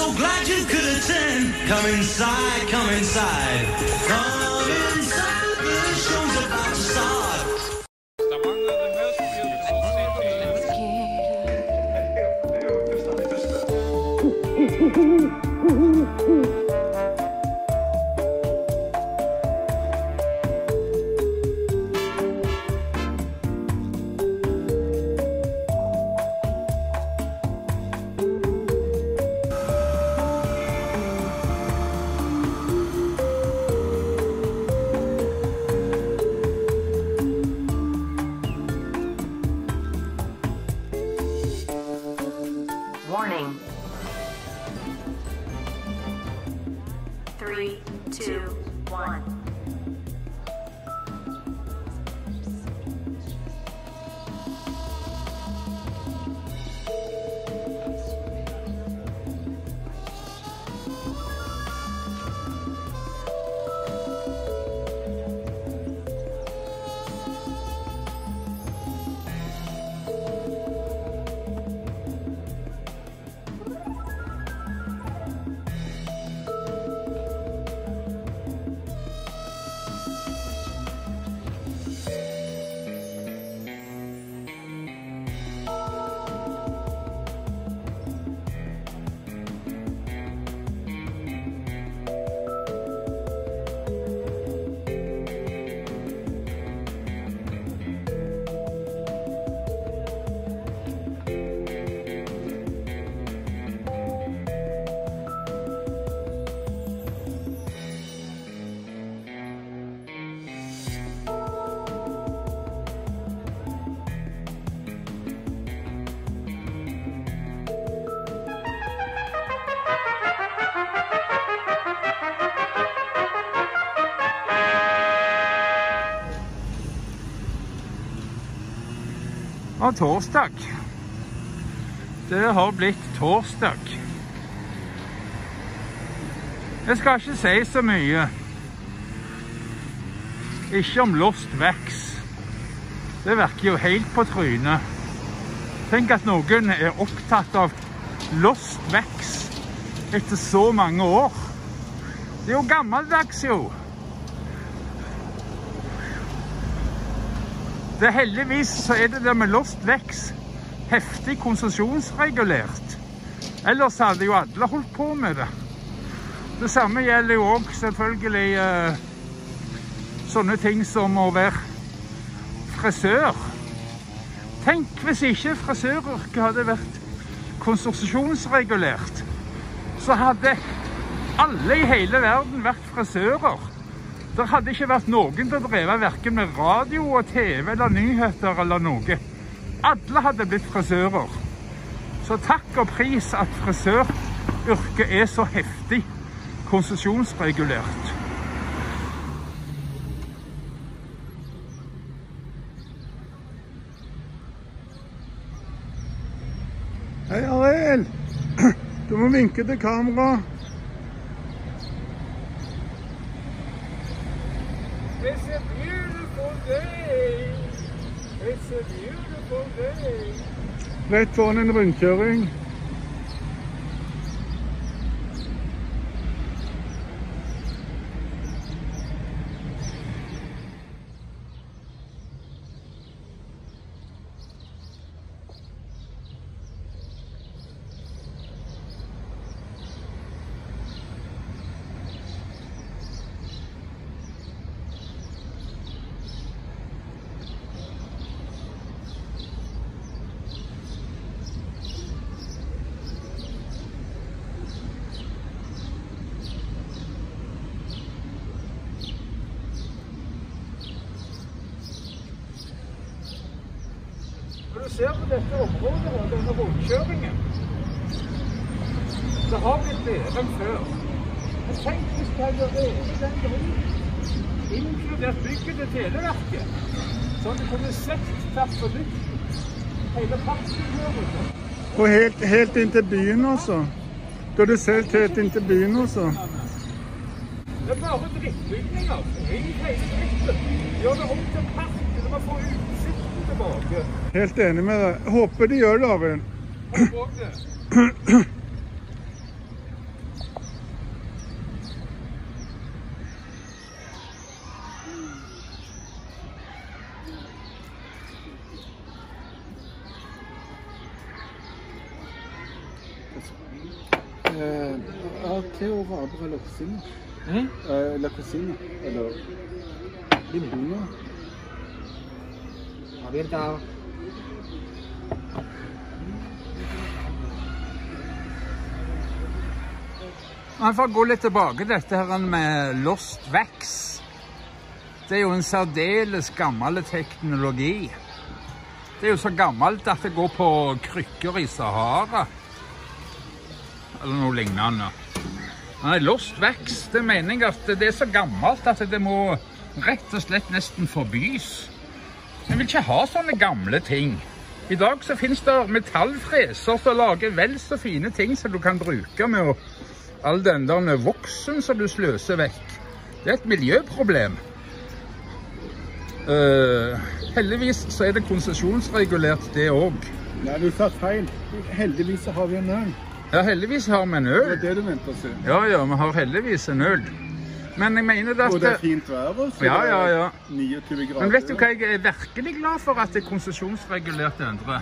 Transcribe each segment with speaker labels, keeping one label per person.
Speaker 1: so glad you could attend. Come inside, come inside. Come inside, the show's about to start.
Speaker 2: Warning. 3, 2, 1.
Speaker 3: Og torsdag. Det har blitt torsdag. Jeg skal ikke si så mye. Ikke om Lost Wax. Det virker jo helt på trynet. Tenk at noen er opptatt av Lost Wax etter så mange år. Det er jo gammeldags jo. Heldigvis så er det der med Lost Wax heftig konsesjonsregulert. Ellers hadde jo alle holdt på med det. Det samme gjelder jo også selvfølgelig sånne ting som å være frisør. Tenk hvis ikke frisøryrket hadde vært konsesjonsregulert, så hadde alle i hele verden vært frisører. Det hadde ikke vært noen til å dreve hverken med radio og TV eller nyheter eller noe. Alle hadde blitt frisører. Så takk og pris at frisøryrket er så heftig konsesjonsregulert.
Speaker 4: Hei Ariel, du må vinke til kamera.
Speaker 3: It's a beautiful day. It's a beautiful day.
Speaker 4: Rett foran en rundkjøring.
Speaker 3: Når du ser på dette området og denne rundkjøringen, det har blitt bedre enn før. Men tenk hvis det hadde revet den driten, inkludert bygget til Televerket, så hadde du kunne sett tatt på luften hele parken.
Speaker 4: Og helt inn til byen også. Du hadde sett helt inn til byen også.
Speaker 3: Det er bare drittbygninger. Ring hele dritten. Gjør det om til parken. Du må få utsikten tilbake.
Speaker 4: Helt enig med deg. Håper de gjør det, Arild.
Speaker 3: Håper det.
Speaker 4: te og raber eller kusine? Eller kusine? Eller limona?
Speaker 5: Abierta.
Speaker 3: For å gå litt tilbake til dette her med Lost Wax. Det er jo en særdeles gammel teknologi. Det er jo så gammelt at det går på krykker i Sahara. Eller noe lignende. Nei, Lost Wax, det mener jeg at det er så gammelt at det må rett og slett nesten forbys. Jeg vil ikke ha sånne gamle ting. I dag så finnes det metallfreser som lager vel så fine ting som du kan bruke med all den der voksen som du sløser vekk. Det er et miljøproblem. Heldigvis så er det konsesjonsregulert det også.
Speaker 4: Nei, du sa feil. Heldigvis har vi en øl.
Speaker 3: Ja, heldigvis har vi en øl.
Speaker 4: Det er det du venter å si.
Speaker 3: Ja, vi har heldigvis en øl. Men jeg mener at...
Speaker 4: Og det er fint vær også.
Speaker 3: Ja.
Speaker 4: 29 grader.
Speaker 3: Men vet du hva jeg er virkelig glad for at det er konsesjonsregulert, Endre?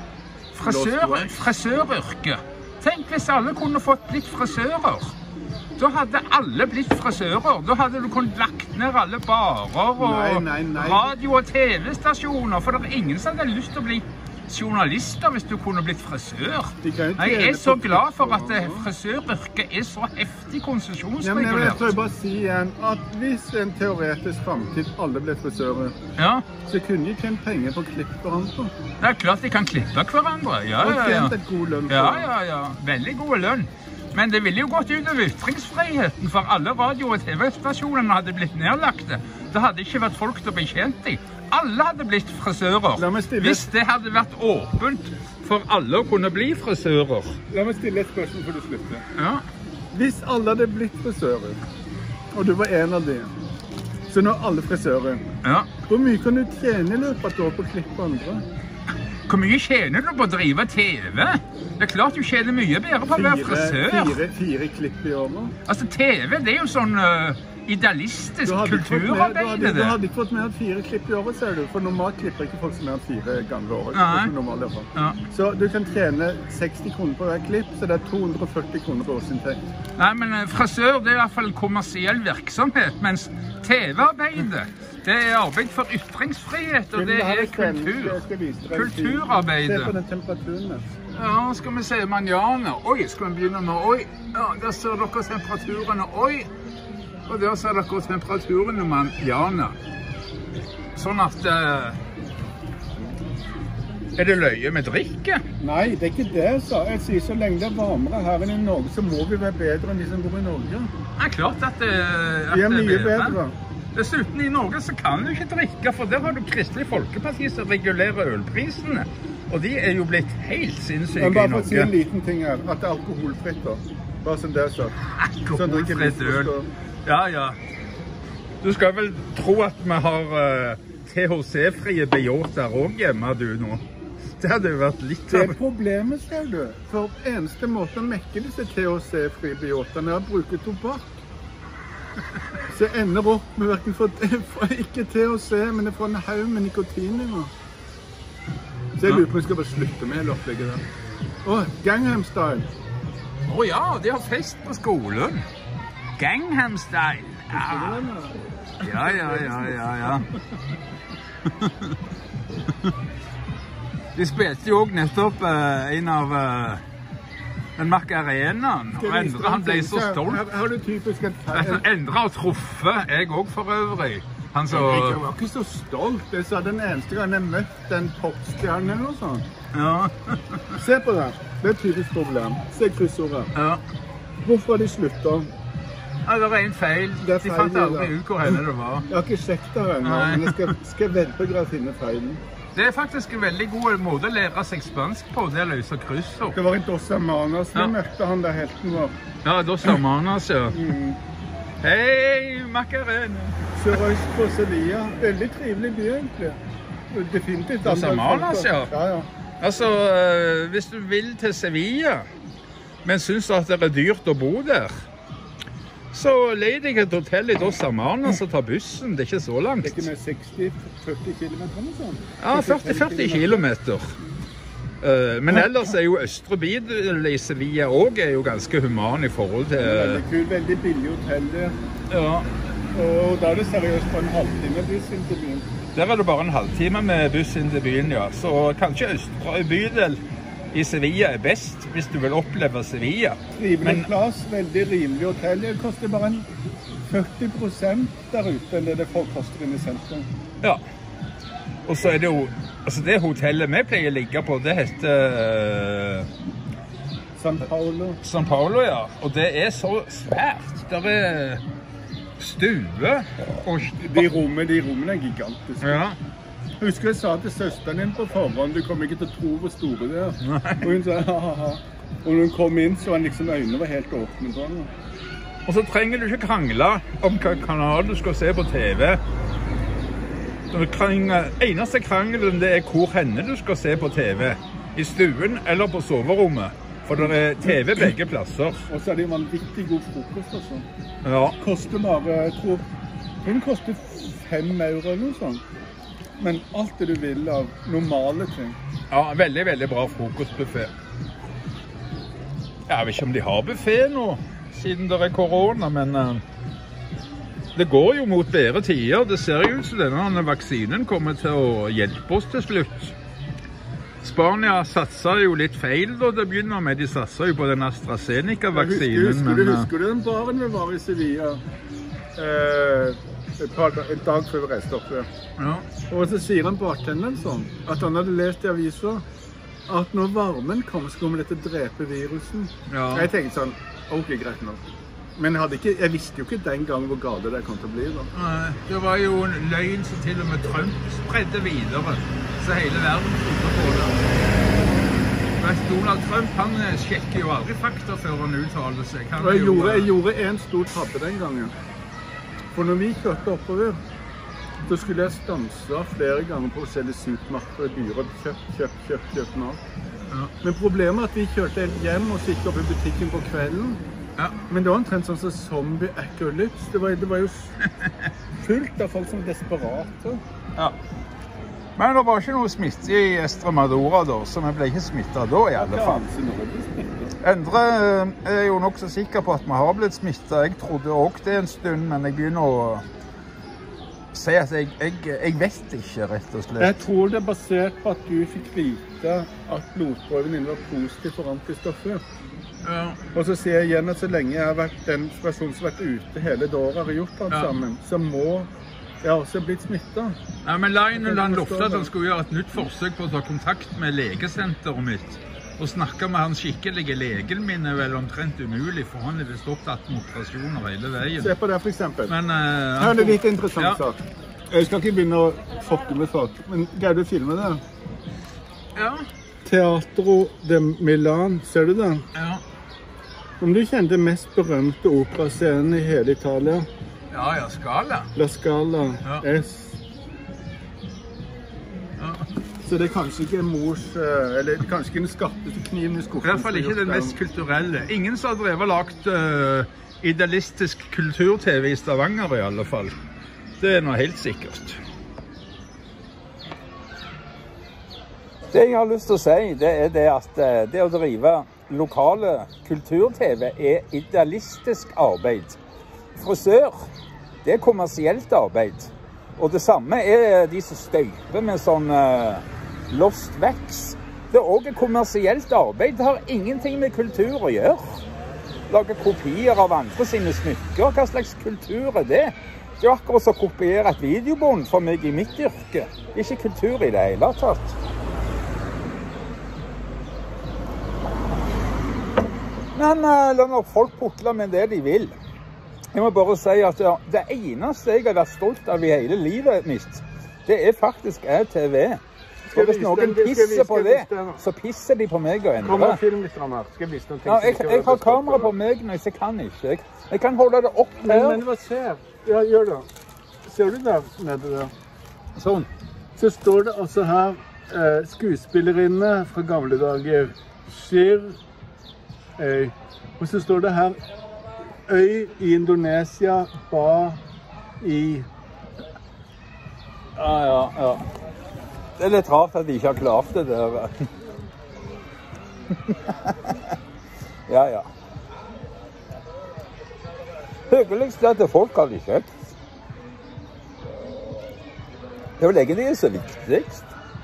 Speaker 3: Frisøryrket. Tenk hvis alle kunne fått blitt frisører. Da hadde alle blitt frisører. Da hadde du kunnet lagt ned alle barer og radio- og tv-stasjoner. For det er ingen som hadde lyst til å bli journalister hvis du kunne blitt frisør. Jeg er så glad for at frisøryrket er så heftig konsesjonsregulert.
Speaker 4: Jeg tror bare si igjen at hvis en teoretisk fremtid alle ble frisører, så kunne de tjent penger på å klippe hverandre.
Speaker 3: Det er klart de kan klippe hverandre.
Speaker 4: Og tjent et god lønn.
Speaker 3: Ja. Veldig god lønn. Men det ville jo gått ut over ytringsfriheten, for alle radio- og tv-stasjonene hadde blitt nedlagte. Det hadde ikke vært folk til å bekjent dem. Alle hadde blitt frisører. Hvis det hadde vært åpent for alle å kunne bli frisører.
Speaker 4: La meg stille et spørsmål før du slutter.
Speaker 3: Ja.
Speaker 4: Hvis alle hadde blitt frisører, og du var en av dem, så nå er alle frisører, hvor mye kan du tjene i løpet av et år på å klippe andre?
Speaker 3: Hvor mye tjener du på å drive TV? Det er klart du tjener mye bedre på å være frisør.
Speaker 4: Fire klipp i året.
Speaker 3: Altså TV, det er jo sånn idealistisk kulturarbeid.
Speaker 4: Du hadde ikke fått mer enn 4 klipp i året, ser du. For normalt klipper ikke folk som mer enn 4 ganger i året. Så du kan tjene 60 kroner på hver klipp, så det er 240 kroner på årsinntekt.
Speaker 3: Nei, men frisør, det er i hvert fall kommersiell virksomhet, mens TV-arbeidet, det er arbeid for ytringsfrihet, og det er kulturarbeidet.
Speaker 4: Se på den temperaturen.
Speaker 3: Ja, skal vi se, manjana. Oi, skal vi begynne med oi? Ja, der ser dere temperaturene, oi. Og der ser dere temperaturen om manjana. Sånn at... Er det løye med drikke?
Speaker 4: Nei, det er ikke det, så. Jeg sier så lenge det er varmere her enn i Norge, så må vi være bedre enn de som bor i Norge.
Speaker 3: Det er klart at det
Speaker 4: er mye bedre.
Speaker 3: Dessuten i Norge så kan du ikke drikke, for der har du Kristelig Folkeparti som regulerer ølprisene. Og de er jo blitt helt sinnssyke i Norge.
Speaker 4: Men bare for å si en liten ting her, at det er alkoholfritt da. Bare som det er så.
Speaker 3: Alkoholfritt øl. Ja. Du skal vel tro at vi har THC-frie Beyoter også hjemme du nå. Det hadde jo vært litt...
Speaker 4: Det er problemet, ser du. For eneste måte å mekke disse THC-frie Beyoterne er å bruke tobakk. Så jeg ender opp med hverken for ikke THC, men det får en haug med nikotin i nå. Så jeg lurer på om jeg skal bare slutte med hele opplegget der. Gangnam Style.
Speaker 3: Ja, de har fest på skolen. Gangnam Style. Ja. De spilte jo også nettopp en av den Macarenaen, og Endre han ble så stolt.
Speaker 4: Har du typisk en feil?
Speaker 3: Endre har truffet, jeg også for øvrig.
Speaker 4: Jeg var ikke så stolt. Jeg sa den eneste gang jeg møtte den popstjernen eller noe sånt.
Speaker 3: Ja.
Speaker 4: Se på det. Det er et typisk problem. Se kryssordet.
Speaker 3: Ja.
Speaker 4: Hvorfor har de sluttet?
Speaker 3: Ja, det er en feil. De fant aldri ut hvor henne det var.
Speaker 4: Jeg har ikke sjekket det ennå, men jeg skal vente på å finne feilen.
Speaker 3: Det er faktisk en veldig god måte å lære seg spansk på, det å løse kryssord.
Speaker 4: Det var i Dos Hermanas vi møtte han der helten vår.
Speaker 3: Ja, Dos Hermanas, ja. Hei, Macarena.
Speaker 4: Sørøst på Sevilla. Veldig trivelig by, egentlig. Definitivt.
Speaker 3: Dos Hermanas, ja.
Speaker 4: Ja.
Speaker 3: Altså, hvis du vil til Sevilla, men synes at det er dyrt å bo der, så leid jeg et hotell i Dos Hermanas og tar bussen. Det er ikke så langt.
Speaker 4: Det er ikke med 60-40 kilometer eller sånn?
Speaker 3: Ja, 40 kilometer. Men ellers er jo Østre Bydel i Sevilla også er jo ganske human i forhold til...
Speaker 4: Veldig kul, veldig billig hotell der.
Speaker 3: Ja.
Speaker 4: Og da er det seriøst på en halvtime buss inn til byen.
Speaker 3: Der er det bare en halvtime med buss inn til byen, ja. Så kanskje Østre Bydel i Sevilla er best, hvis du vil oppleve Sevilla.
Speaker 4: Trivelig plass, veldig rimelig hotell. Det koster bare en 40% der ute, eller det folk koster inne i sentrum.
Speaker 3: Ja. Og så er det jo, altså det hotellet vi pleier å ligge på, det heter
Speaker 4: San Paulo.
Speaker 3: San Paulo, ja. Og det er så svært. Der er stue. Og
Speaker 4: De rommene er gigantiske.
Speaker 3: ja.
Speaker 4: Husker jeg sa til søsteren din på forhånd, du kommer ikke til å tro hvor store det er. Og hun sa, ha. Og når hun kom inn, så var liksom øynene var helt åpne på henne.
Speaker 3: Og så trenger du ikke krangle om hva kanal du skal se på TV. Eneste krangelen det er hvor henne du skal se på TV. I stuen eller på soverommet. For det er TV begge plasser.
Speaker 4: Og så er det vanvittig god frokost også.
Speaker 3: Ja.
Speaker 4: Koster bare, jeg tror, den koster 5 euro eller noe sånt. Men alt det du vil av normale ting.
Speaker 3: Ja, veldig, veldig bra frokostbuffet. Jeg vet ikke om de har buffet nå, siden det er korona, men det går jo mot bedre tider. Det ser jo ut som denne vaksinen kommer til å hjelpe oss til slutt. Spania satser jo litt feil da det begynner med. De satser jo på den AstraZeneca-vaksinen.
Speaker 4: Husker du den baren vi var i Sevilla? En dag før vi reiste opp der.
Speaker 3: Ja.
Speaker 4: Og så sier han bartenderen sånn, at han hadde lest i aviser at når varmen kommer, så kommer det til å drepe virusen.
Speaker 3: Ja.
Speaker 4: Jeg tenkte sånn, ok, greit nok. Men jeg visste jo ikke den gang hvor gale det kom til å bli. Da.
Speaker 3: Nei, det var jo en løgn som til og med Trump spredde videre, så hele verden trodde på det. Donald Trump, han sjekker jo aldri fakta før han uttaler seg.
Speaker 4: Jeg gjorde en stor tabbe den gangen. For når vi kjørte oppover, så skulle jeg stanse flere ganger på å selge supermarkeder i byer og kjøpt mat.
Speaker 3: Ja.
Speaker 4: Men problemet er at vi kjørte helt hjem og gikk opp i butikken på kvelden.
Speaker 3: Ja.
Speaker 4: Men det var omtrent sånn som zombie-apocalypse. Det var jo fullt av folk som er desperate.
Speaker 3: Ja. Men det var ikke noe smitte i Estremadura da, så vi ble ikke smittet da i alle fall. Endre er jo nok så sikker på at vi har blitt smittet. Jeg trodde også det en stund, men jeg begynner å si at jeg vet ikke, rett og slett.
Speaker 4: Jeg tror det er basert på at du fikk vite at blodprøven din var positiv for antistoffer.
Speaker 3: Ja.
Speaker 4: Og så sier jeg igjen at så lenge jeg har vært den personen som har vært ute hele det året, har gjort alt sammen, så må jeg også blitt smittet.
Speaker 3: Ja, men Lionel han lovte at han skulle gjøre et nytt forsøk på å ta kontakt med legesenteret mitt. Og snakke med hans skikkelige legen min er vel omtrent umulig, for han er vist opptatt med operasjoner hele veien.
Speaker 4: Se på det for eksempel.
Speaker 3: Men,
Speaker 4: her er det litt interessant sak. Jeg skal ikke begynne å fokke med folk, men greier du å filme det?
Speaker 3: Ja.
Speaker 4: Teatro de Milan, ser du det?
Speaker 3: Ja.
Speaker 4: Om du kjenner det mest berømte operascenen i hele Italia?
Speaker 3: Ja, Scala.
Speaker 4: La Scala,
Speaker 3: Ja.
Speaker 4: S.
Speaker 3: Ja.
Speaker 4: Så det er kanskje ikke mors, eller kanskje ikke den skarpeste kniven i skuffen.
Speaker 3: I hvert fall ikke den mest kulturelle. Ingen som har drevet lagt idealistisk kultur-TV i Stavanger i alle fall. Det er noe helt sikkert. Det jeg har lyst til å si, det er det at det å drive lokale kultur-TV er idealistisk arbeid. Frisør, det er kommersielt arbeid. Og det samme er de som støyper med sånn Lost Wax. Det er også kommersielt arbeid. Det har ingenting med kultur å gjøre. Lage kopier av andre sine smykker. Hva slags kultur er det? Det er akkurat som å kopiere et videobånd for meg i mitt yrke. Det er ikke kultur i det hele tatt. Men la nå folk putle med det de vil. Jeg må bare si at det eneste jeg har vært stolt av i hele livet mitt, det er faktisk TV. Og hvis noen pisser på det, så pisser de på meg og Endre.
Speaker 4: Kom og film litt her. Skal jeg vise noen ting?
Speaker 3: Ja, jeg har kamera på meg nå, så jeg kan ikke. Jeg kan holde det opp her.
Speaker 4: Men hva ser? Ja, gjør det. Ser du der nede der?
Speaker 3: Sånn.
Speaker 4: Så står det altså her skuespillerinne fra gamle dager. Shir. Og så står det her øy i Indonesia, ba i...
Speaker 3: Ja. Det er litt rart at de ikke har klart det der. Ja, ja. Hyggeligst er at folk har det kjekt. Det er vel egentlig det som er viktigst.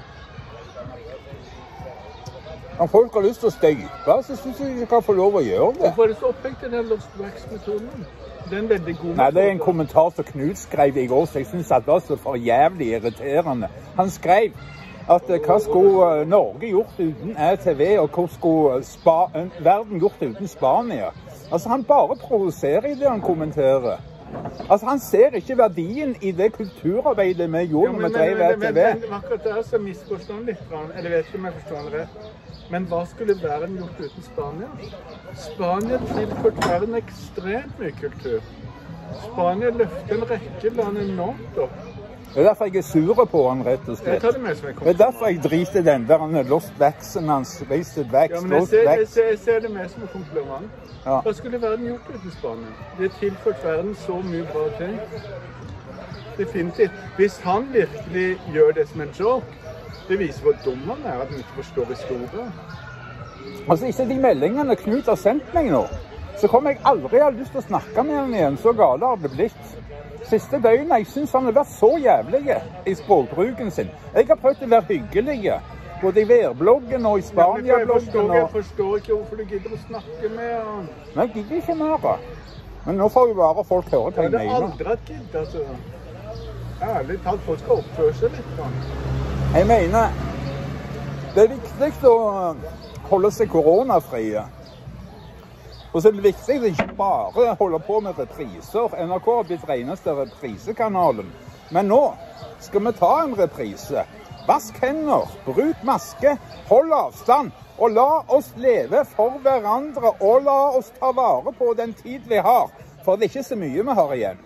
Speaker 3: Om folk har lyst til å støype, så synes jeg de kan få lov å gjøre det.
Speaker 4: Hvorfor er det så opphengt i den Lost Wax-metoden? Det er en veldig god metode.
Speaker 3: Nei, det er en kommentar som Knut skrev i går, så jeg synes at det var så for jævlig irriterende. Han skrev at hva skulle Norge gjort uten ATV, og hva skulle verden gjort uten Spania? Altså, han bare provoserer i det han kommenterer. Altså, han ser ikke verdien i det kulturarbeidet vi gjorde når vi drev ATV.
Speaker 4: Men akkurat der så misforstår han litt, eller vet ikke om jeg forstår han rett. Men hva skulle verden gjort uten Spania? Spania tilførte verden ekstremt mye kultur. Spania løfter en rekke land enormt opp.
Speaker 3: Det er derfor jeg er sur på han, rett og slett.
Speaker 4: Jeg tar det med som en
Speaker 3: Det er derfor jeg driter den der lost waxen hans, wasted wax,
Speaker 4: ja, men jeg ser det med som en kompliment.
Speaker 3: Ja.
Speaker 4: Hva skulle verden gjort uten Spania? Det tilførte verden så mye bra ting. Definitivt. Hvis han virkelig gjør det som en joke, det viser hvor dum han er, at han ikke forstår historie.
Speaker 3: Altså, ikke de meldingene Knut har sendt meg nå, så kommer jeg aldri ha lyst til å snakke med han igjen, så gale har det blitt. Siste døgnet, jeg synes han har vært så jævlig i språkbruken sin. Jeg har prøvd å være hyggelig, både i værbloggen og i Spania-bloggen.
Speaker 4: Jeg forstår ikke hvorfor du gidder å snakke med han.
Speaker 3: Men jeg gidder ikke mer. Men nå får jo bare folk høre hva jeg mener.
Speaker 4: Det er aldri et gidd, altså. Ærlig talt, folk skal oppføre seg litt.
Speaker 3: Jeg mener, det er viktig å holde seg koronafrie. Og så er det viktig å ikke bare holde på med repriser. NRK har blitt reneste reprisekanalen. Men nå skal vi ta en reprise. Vask hender, bruk maske, hold avstand, og la oss leve for hverandre, og la oss ta vare på den tid vi har. For det er ikke så mye vi har igjen.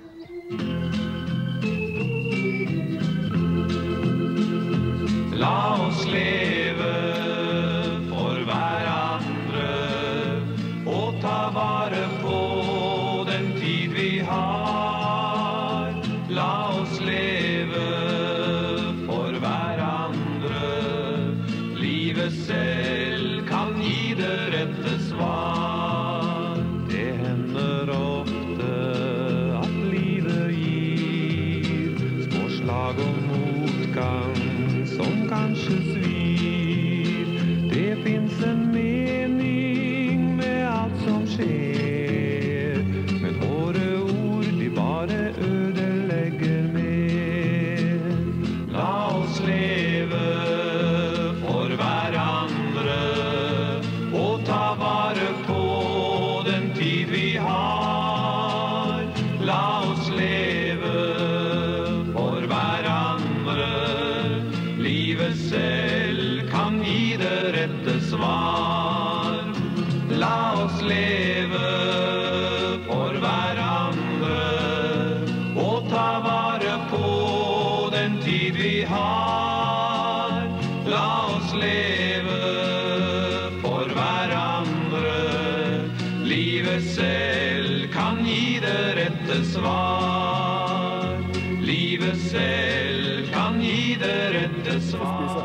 Speaker 1: La oss leve for hverandre og ta vare på den tid vi har. La oss leve for hverandre. Livet selv kan gi det rette svar. Det hender ofte at livet gir små slag og motgang som kanskje svir. Det finnes en mening med alt som skjer, men våre ord de bare ødelegger mer. La oss leve for hverandre og ta vare på den tid vi har. La oss leve for hverandre. Livet selv kan gi det rette svar. La oss leve for hverandre og ta vare på den tid vi har. La oss leve for hverandre. Livet selv kan gi det rette svar. Livet selv kan gi det rette svar.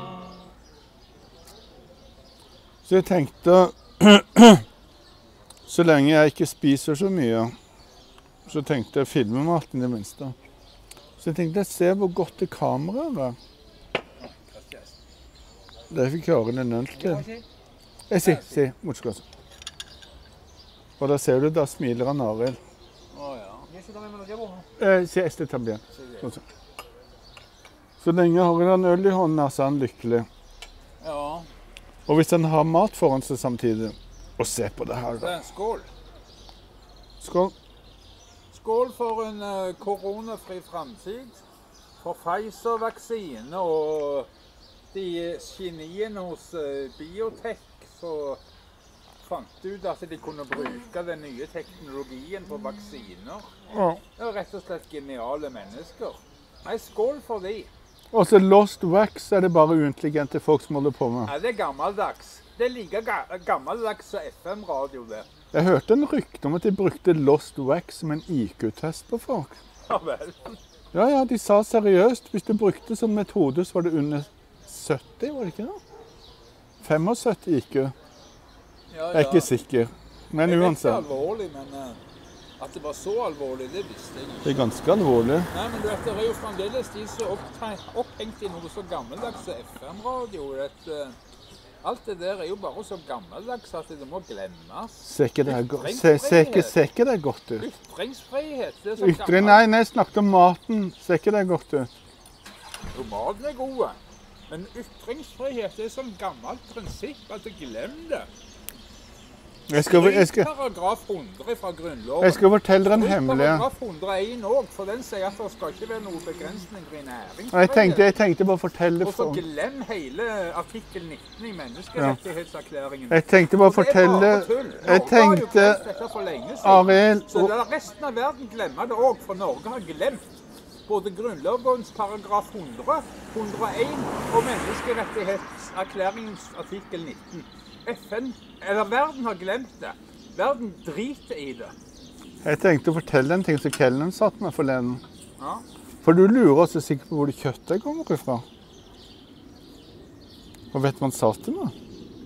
Speaker 4: Så jeg tenkte, så lenge jeg ikke spiser så mye, så tenkte jeg filme maten i det minste. Så jeg tenkte, se hvor godt det kameraet er. Det fikk jeg høre en øl til. Si, motskås. Og da ser du, da smiler han Arild. Si, este también. Så lenge har han øl i hånden, så er han lykkelig.
Speaker 3: Ja.
Speaker 4: Og hvis han har mat foran seg samtidig, og se på det her da.
Speaker 3: Skål.
Speaker 4: Skål.
Speaker 3: Skål for en koronafri fremtid, for Pfizer-vaksine og de geniene hos Biotech som fant ut at de kunne bruke den nye teknologien for vaksiner.
Speaker 4: Ja.
Speaker 3: Det er rett og slett geniale mennesker. Nei, skål for de.
Speaker 4: Og så Lost Wax er det bare uintelligente folk som holder på med.
Speaker 3: Nei, det er gammeldags. Det er like gammeldags som FM-radio det.
Speaker 4: Jeg hørte en rykte om at de brukte Lost Wax som en IQ-test på folk.
Speaker 3: Ja vel.
Speaker 4: Ja, de sa seriøst, hvis du brukte det som metode, så var det under 70, var det ikke det? 75 IQ. Jeg er ikke sikker. Men
Speaker 3: Jeg vet ikke
Speaker 4: uansett,
Speaker 3: alvorlig, men at det var så alvorlig, det visste jeg ikke.
Speaker 4: det er ganske alvorlig.
Speaker 3: Nei, men du vet, det er jo fremdeles de som er opphengt i noe så gammeldags som FM-radio. Alt det der er jo bare så gammeldags at det må glemmes.
Speaker 4: Ser ikke det godt ut?
Speaker 3: Ytringsfrihet, det er så gammelt.
Speaker 4: Nei, jeg snakket om maten. Ser ikke det godt ut?
Speaker 3: Jo, maten er gode. Men ytringsfrihet det er sånn gammelt prinsipp at du glemmer det. Paragraf 100 fra Grunnloven.
Speaker 4: Jeg skal fortelle dere en hemmelighet.
Speaker 3: Paragraf 101 også, for den sier at det skal ikke være noen begrensninger i næringsfrihet.
Speaker 4: Jeg tenkte bare å fortelle
Speaker 3: Og så glem hele artikkel 19 i menneskerettighetserklæringen.
Speaker 4: Jeg tenkte bare å fortelle Ariel
Speaker 3: Så la resten av verden glemme det også, for Norge har glemt både Grunnlovens paragraf 100, 101 og menneskerettighetserklæringens artikkel 19. Verden har glemt det. Verden driter i det.
Speaker 4: Jeg tenkte å fortelle en ting som Kellen satt med forleden.
Speaker 3: Ja.
Speaker 4: For du lurer så sikkert på hvor det kjøttet kommer ifra. Og vet du hva han sa til meg?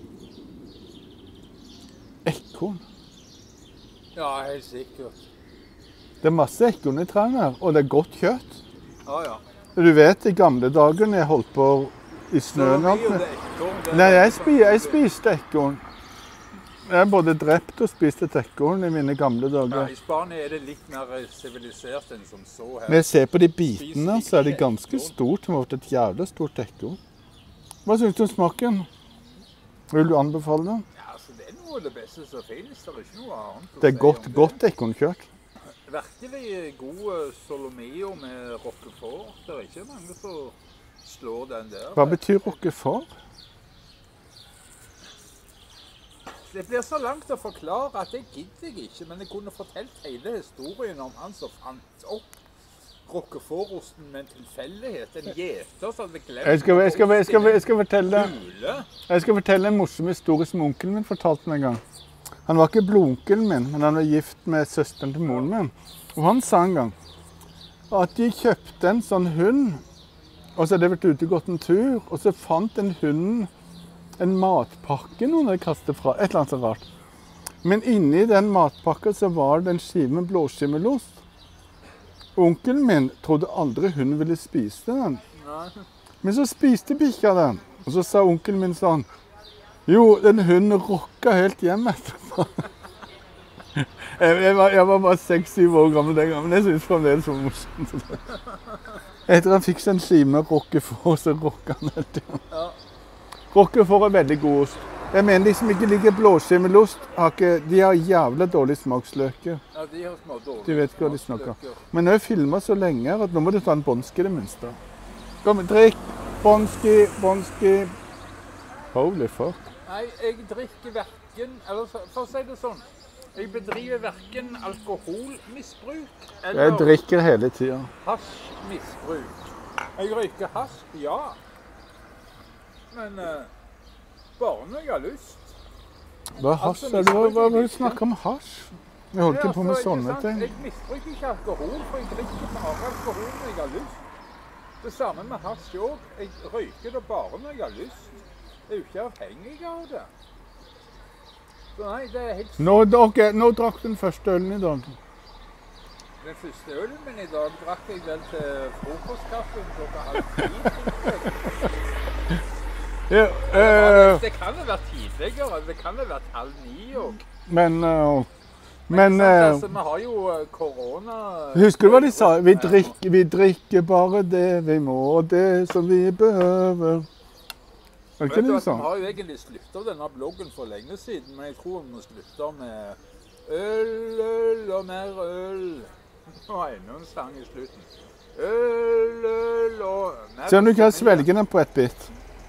Speaker 4: Ekorn.
Speaker 3: Ja, helt sikkert.
Speaker 4: Det er masse ekorn i trærne her, og det er godt kjøtt.
Speaker 3: Ja, ja.
Speaker 4: Du vet, i gamle dager når jeg holdt på i snøen og alt med. Nei, jeg spiste ekorn. Jeg både drept og spiste et ekorn i mine gamle dager.
Speaker 3: Ja, i Spania er det litt mer sivilisert enn som så her.
Speaker 4: Når jeg ser på de bitene, så er det ganske stort. Det har vært et jævlig stort ekorn. Hva synes du om smaken? Vil du anbefale det?
Speaker 3: Ja, altså det er noe av det beste som finnes. Det er ikke noe annet å
Speaker 4: Det er
Speaker 3: si
Speaker 4: godt,
Speaker 3: om det.
Speaker 4: godt ekornkjøtt.
Speaker 3: Virkelig god solomeo med roquefort. Det er ikke mange som slår den der.
Speaker 4: Hva betyr roquefort?
Speaker 3: Det blir så langt å forklare at det gidder jeg ikke, men jeg kunne fortalt hele historien om han som fant opp roquefort-osten med en tilfeldighet. En gjeter som hadde glemt
Speaker 4: Jeg skal fortelle en morsom historie som onkelen min fortalte meg en gang. Han var ikke blodonkelen min, men han var gift med søsteren til moren min. Og han sa en gang at de kjøpte en sånn hund, og så hadde de vært ute og gått en tur, og så fant den hunden en matpakke noen hadde kastet fra, et eller annet så rart. Men inni den matpakken så var det en skive med blåskimmelost. Onkelen min trodde aldri hun ville spise den. Men så spiste bikkja den, og så sa onkelen min sånn, jo, den hunden rocka helt hjem etterpå. Jeg var bare 6-7 år gammel den gangen, men jeg synes fremdeles det var morsomt. Etter han fikk seg en skive med roquefort, så rocka han helt hjem. Roquefort er veldig god ost. Jeg mener de som ikke liker blåskimmelost, de har jævla dårlig smaksløker.
Speaker 3: Ja, de har små dårlige.
Speaker 4: De vet ikke hva de snakker om. Men nå har jeg filmet så lenge at nå må du ta en bonski det minste. Kom, drikk. Bonski. Holy fuck.
Speaker 3: Nei, jeg drikker hverken, eller for å si det sånn, jeg bedriver hverken alkoholmisbruk
Speaker 4: Jeg
Speaker 3: eller
Speaker 4: drikker hele tiden.
Speaker 3: hasjmisbruk. Jeg røyker hasj, ja. Men bare når jeg har lyst.
Speaker 4: Hva hasj er det? Hva vil du snakke om hasj? Jeg holdt ikke på med sånne ting.
Speaker 3: Jeg misbruker ikke alkohol, for jeg drikker bare alkohol når jeg har lyst. Det samme med hasj også. Jeg røyker det bare når jeg har lyst. Jeg er jo ikke avhengig av det. Så nei, det er helt...
Speaker 4: Nå drakk den første ølen i dag.
Speaker 3: Den første ølen min i dag drakk jeg vel til frokostkaffen klokka 8:30.
Speaker 4: Ja,
Speaker 3: Det kan ha vært tidligere, det kan ha vært 8:30 også.
Speaker 4: men
Speaker 3: Altså, vi har jo korona...
Speaker 4: husker du hva de sa? Vi drikker bare det vi må, og det som vi behøver. Var det ikke det de
Speaker 3: Vi
Speaker 4: sa?
Speaker 3: har jo egentlig sluttet denne bloggen for lenge siden, men jeg tror vi må slutte med øl og mer øl. Og enda en sang i slutten. Øl og mer...
Speaker 4: Ser du ikke jeg svelger den på et bit?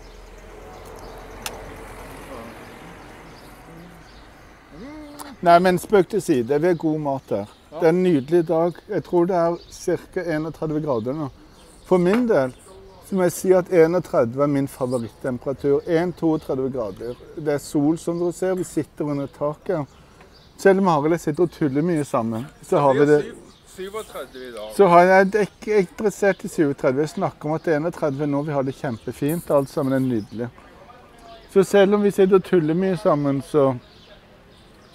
Speaker 4: Nei, men spøk til side. Vi har god mat her. Det er en nydelig dag. Jeg tror det er ca. 31 grader nå. For min del så må jeg si at 31 er min favorittemperatur. 31-32 grader. Det er sol, som dere ser. Vi sitter under taket. Selv om Arild sitter og tuller mye sammen, så har vi det...
Speaker 3: 37 i dag.
Speaker 4: Så har jeg ikke interessert i 37. Jeg snakker om at 31 nå vi har det kjempefint. Alt sammen er nydelig. Så selv om vi sitter og tuller mye sammen, så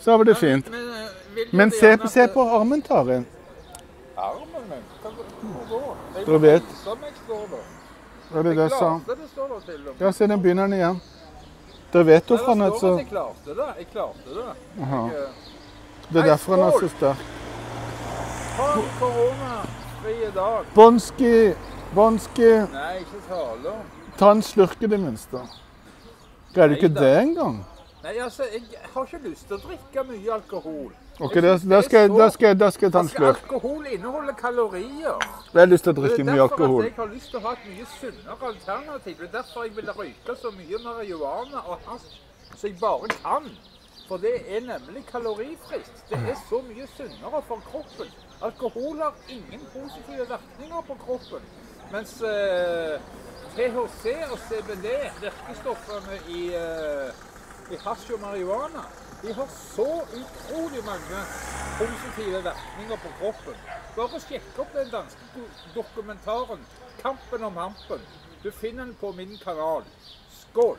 Speaker 4: Så har vi det fint. Men se på armen, Tarin.
Speaker 3: Armen min? Hvor går?
Speaker 4: Dere vet.
Speaker 3: Som jeg står da.
Speaker 4: Hva er det
Speaker 3: Jeg
Speaker 4: sa?
Speaker 3: klarte det, står det til og med.
Speaker 4: Ja, se den begynner den igjen. Dere vet hvorfor han
Speaker 3: Det
Speaker 4: er
Speaker 3: står
Speaker 4: så...
Speaker 3: at jeg klarte det. Jeg klarte det.
Speaker 4: Aha.
Speaker 3: Jeg,
Speaker 4: Det er derfor han er så sterk.
Speaker 3: ha en koronafri dag.
Speaker 4: Bonski.
Speaker 3: Nei, ikke tale om.
Speaker 4: Ta en slurk i det minste. Greier du ikke
Speaker 3: Neida.
Speaker 4: det engang?
Speaker 3: Nei, altså, jeg har ikke lyst til å drikke mye alkohol.
Speaker 4: Ok, da skal jeg ta en
Speaker 3: Altså,
Speaker 4: slurk.
Speaker 3: alkohol inneholder kalorier.
Speaker 4: Jeg har lyst til å
Speaker 3: Det
Speaker 4: drikke
Speaker 3: er
Speaker 4: mye
Speaker 3: derfor
Speaker 4: alkohol.
Speaker 3: at jeg har lyst til å ha et mye sunnere alternativ. Det er derfor jeg vil røyke så mye marihuana og hasj som jeg bare kan. For det er nemlig kalorifritt. Det er så mye sunnere for kroppen. Alkohol har ingen positive virkninger på kroppen. Mens THC og CBD, virkestoffene i hasj og marihuana, de har så utrolig mange positive virkninger på kroppen. Bare sjekk opp den danske dokumentaren 'Kampen om hampen'. Du finner den på min kanal. Skål!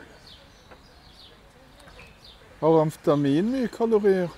Speaker 4: Har amfetamin mye kalorier?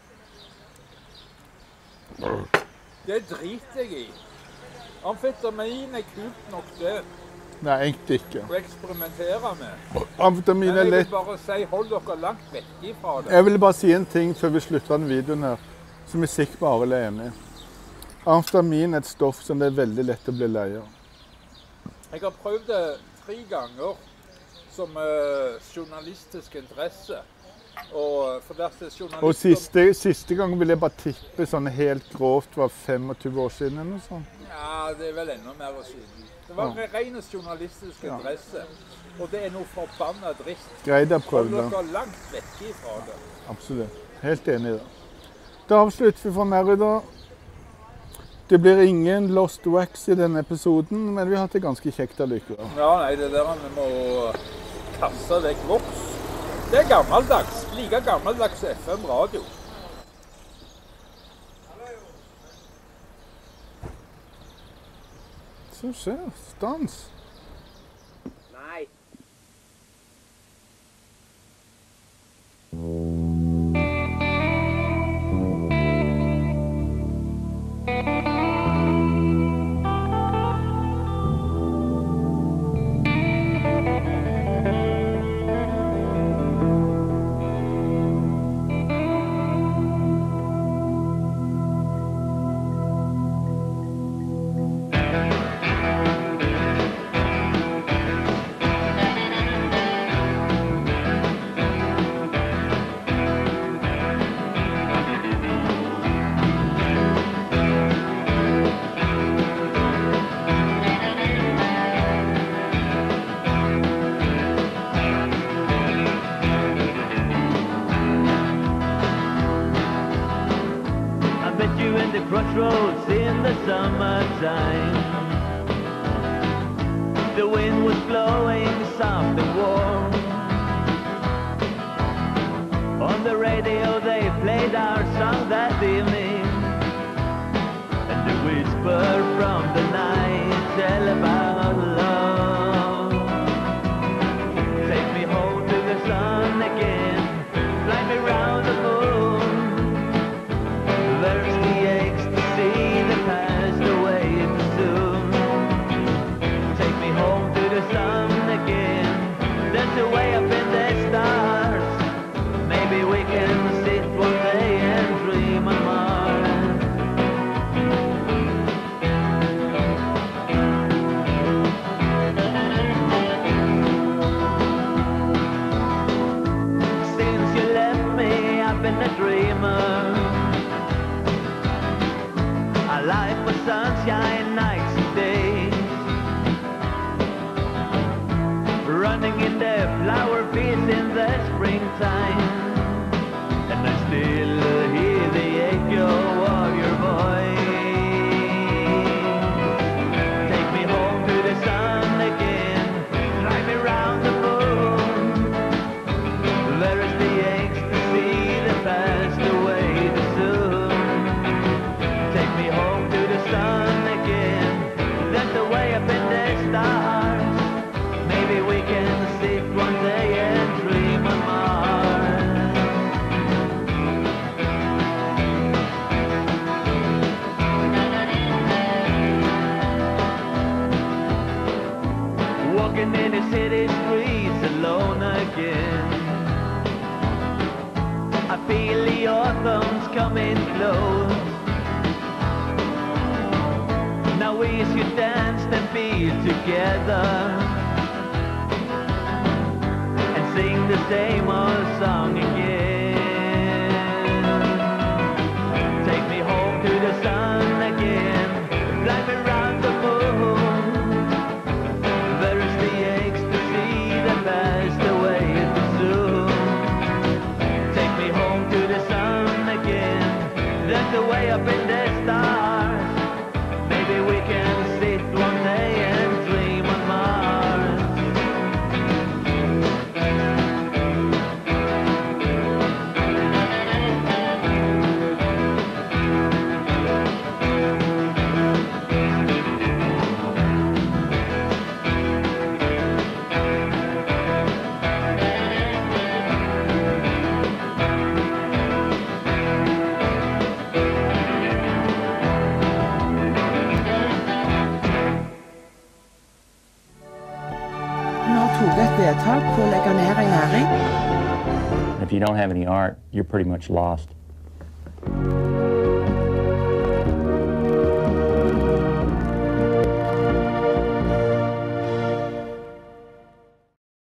Speaker 3: Det driter jeg i. Amfetamin er kult nok det
Speaker 4: Nei, egentlig ikke.
Speaker 3: å eksperimentere med.
Speaker 4: Amfetamin
Speaker 3: Men
Speaker 4: er
Speaker 3: jeg vil
Speaker 4: lett.
Speaker 3: bare si, hold dere langt vekk ifra det.
Speaker 4: Jeg vil bare si en ting før vi slutter den videoen her, som jeg er sikker på alle er enig i. Amfetamin er et stoff som det er veldig lett å bli lei av.
Speaker 3: Jeg har prøvd det 3 ganger som journalistisk interesse. Og for dette
Speaker 4: Og
Speaker 3: journalister...
Speaker 4: siste gang vil jeg bare tippe sånn helt grovt var 25 år siden eller noe sånt.
Speaker 3: Ja, det er vel enda mer siden. Det var ren journalistisk interesse. Og det er noe forbannet dritt.
Speaker 4: Greit, jeg
Speaker 3: Hold
Speaker 4: prøvde.
Speaker 3: dere langt vekk ifra det.
Speaker 4: Absolutt. Helt enig i det. Da avslutter vi for Merida. Det blir ingen Lost Wax i denne episoden, men vi har hatt det ganske kjekt allikevel.
Speaker 3: Ja, nei, det der vi må kaste vekk voks. Det er gammeldags. Like gammeldags FM radio.
Speaker 4: Så skjer. Stans.
Speaker 3: Nei.
Speaker 5: I met you in the crossroads in the summertime. The wind was blowing soft and warm. On the radio they played our song that evening, and the whisper from the night tell about love. Take me home to the sun again, fly me round the moon. There's the ecstasy that passed away too soon. Take me home to the sun again, dance away up in the stars. Maybe we can sit one day and dream on Mars. Since you left me, I've been a dreamer. Our life was sunshine, nights and days. Running in the flower fields in the springtime. And I still hear the echo of your voice. Take me home to the sun again, drive me round the moon. There is the ecstasy that passed away too soon. Take me home to the sun again, dance away up in the stars. Maybe we can sit one day Walking in the city streets alone again. I feel the autumn's coming close. Now we should dance and be together and sing the same old song again. Take me home to the sun again, fly me round the moon. There is the ecstasy that passed away too soon. Take me home to the sun again, there's a way up in the stars. Maybe we can sit one day and dream on Mars.
Speaker 6: Et vedtak på å legge ned en næring.
Speaker 7: If you don't have any art, you're pretty much lost.